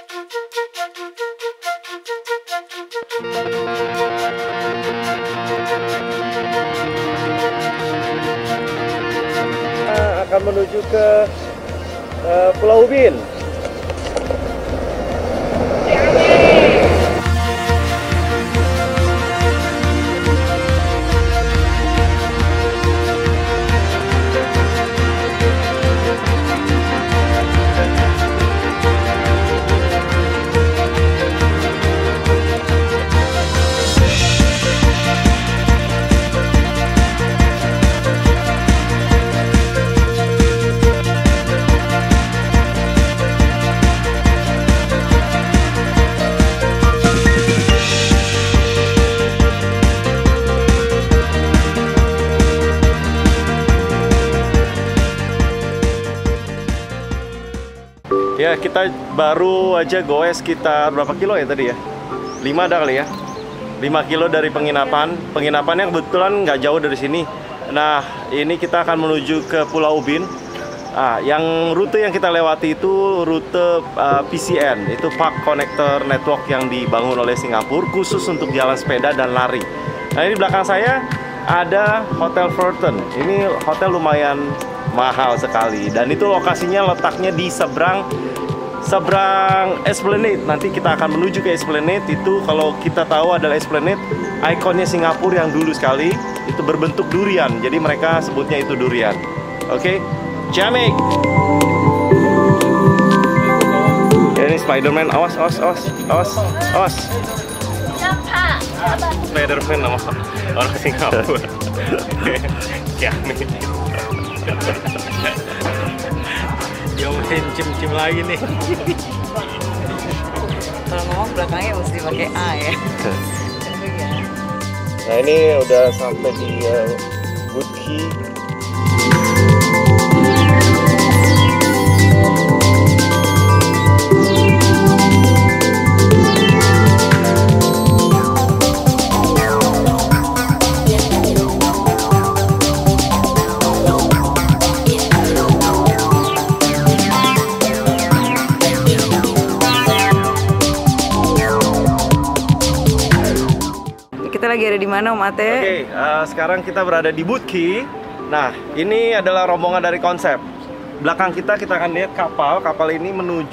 Akan menuju ke Pulau Ubin. Ya, kita baru aja goes sekitar berapa kilo ya tadi ya? 5 ada kali ya? 5 kilo dari penginapan. Penginapannya kebetulan nggak jauh dari sini. Nah, ini kita akan menuju ke Pulau Ubin. Yang rute yang kita lewati itu rute PCN, itu Park Connector Network yang dibangun oleh Singapura khusus untuk jalan sepeda dan lari. Nah, ini di belakang saya ada Hotel Fullerton. Ini hotel lumayan mahal sekali dan itu lokasinya letaknya di seberang Esplanade. Nanti kita akan menuju ke Esplanade. Itu kalau kita tahu adalah Esplanade ikonnya Singapura yang dulu sekali itu berbentuk durian, jadi mereka sebutnya itu durian. Oke, Jamik. Ya, ini Spiderman. Awas. Spiderman nama orang Singapura. Jamik. Dia mau cium-cium lagi nih. Kalau ngomong belakangnya mesti pakai A ya. Nah, ini udah sampai di Boot Quay. Kita lagi ada di mana Om Ate? Oke, sekarang kita berada di Boot Quay. Nah, ini adalah rombongan dari Konsep. Belakang kita akan lihat kapal. Kapal ini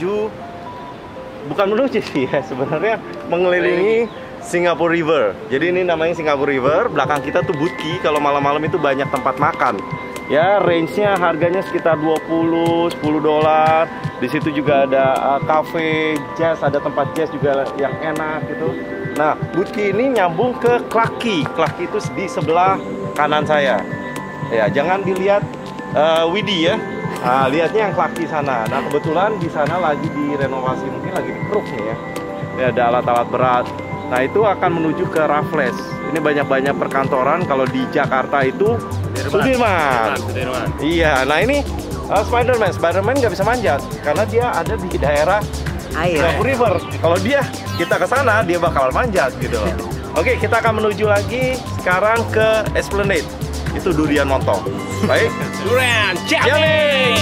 bukan menuju sih ya, sebenarnya mengelilingi Singapore River. Jadi ini namanya Singapore River. Belakang kita tuh Boot Quay. Kalau malam-malam itu banyak tempat makan. Ya, range-nya harganya sekitar 20, $10. Di situ juga ada cafe, jazz, ada tempat jazz juga yang enak gitu. Nah, Boot Quay ini nyambung ke Clarke Quay. Clarke Quay itu di sebelah kanan saya. Ya, jangan dilihat Widi ya. Nah, lihatnya yang Clarke Quay sana. Nah, kebetulan di sana lagi direnovasi, mungkin lagi dikeruk nih ya. Ini ada alat-alat berat. Nah, itu akan menuju ke Raffles. Ini banyak-banyak perkantoran. Kalau di Jakarta itu Sudirman. Iya, nah ini Spiderman nggak bisa manjat karena dia ada di daerah Singapore River. Kalau kita ke sana, dia bakal manjat gitu. Oke, kita akan menuju lagi sekarang ke Esplanade. Itu durian montong. Baik. Durian Jamik.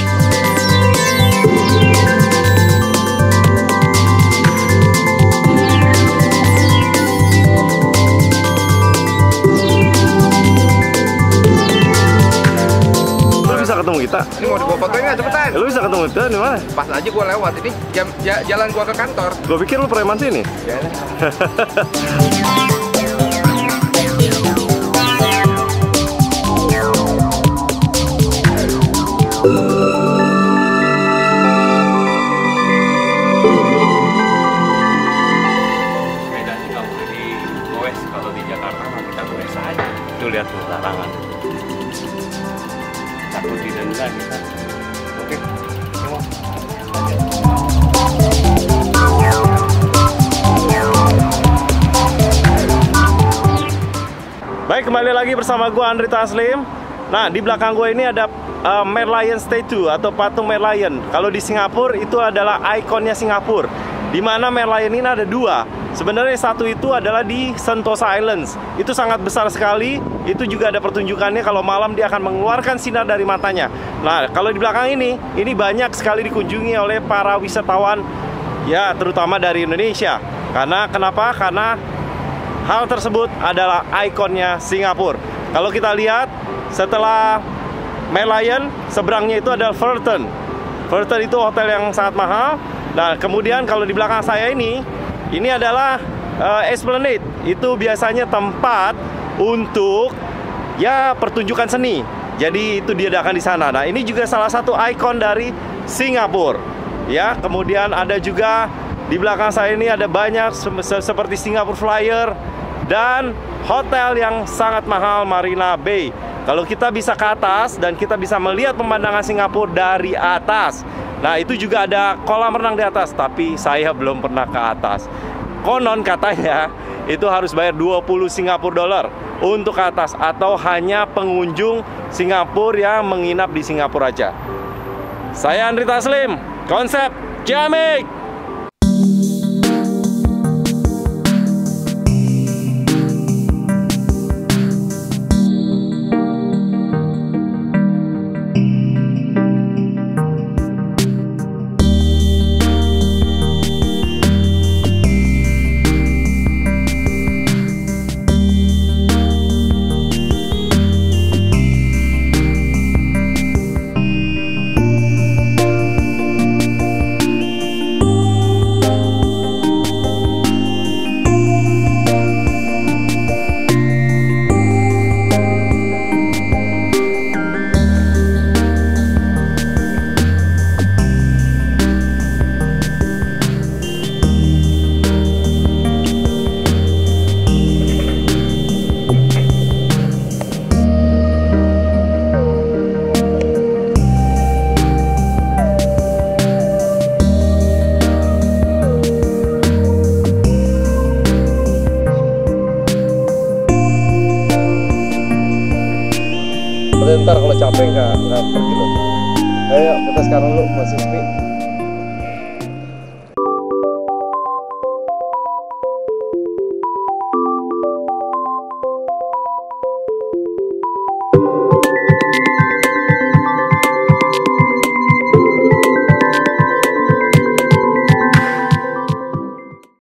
Ketemu kita. Ini mau dibawa fotonya cepetan. Lu bisa ketemu kita di mana? Pas aja gua lewat ini jalan gua ke kantor. Gua pikir lu preman sini. Ya. Sepeda itu nggak boleh di goes. Kalau di Jakarta mah kita goes aja. Tuh lihat tuh larangan. Takut didenda kita. Oke, semua. Baik, kembali lagi bersama gue Andri Taslim. Nah, di belakang gue ini ada Merlion Statue atau patung Merlion. Kalau di Singapura itu adalah ikonnya Singapura. Di mana Merlion ini ada dua. Sebenarnya satu itu adalah di Sentosa Islands. Itu sangat besar sekali. Itu juga ada pertunjukannya kalau malam dia akan mengeluarkan sinar dari matanya. Nah, kalau di belakang ini banyak sekali dikunjungi oleh para wisatawan ya terutama dari Indonesia. Karena kenapa? Karena hal tersebut adalah ikonnya Singapura. Kalau kita lihat setelah Merlion, seberangnya itu adalah Fullerton. Fullerton itu hotel yang sangat mahal. Nah, kemudian kalau di belakang saya ini adalah Esplanade. Itu biasanya tempat untuk ya pertunjukan seni. Jadi itu diadakan di sana. Nah, ini juga salah satu ikon dari Singapura. Ya, kemudian ada juga di belakang saya ini ada banyak seperti Singapore Flyer dan hotel yang sangat mahal, Marina Bay. Kalau kita bisa ke atas dan kita bisa melihat pemandangan Singapura dari atas. Nah, itu juga ada kolam renang di atas, tapi saya belum pernah ke atas. Konon katanya itu harus bayar 20 Singapura dollar untuk ke atas, atau hanya pengunjung Singapura yang menginap di Singapura aja. Saya Andri Taslim, Konsep Ciamik. Ntar kalau capek nggak pergi loh. Ayo kita sekarang lu masih sepi.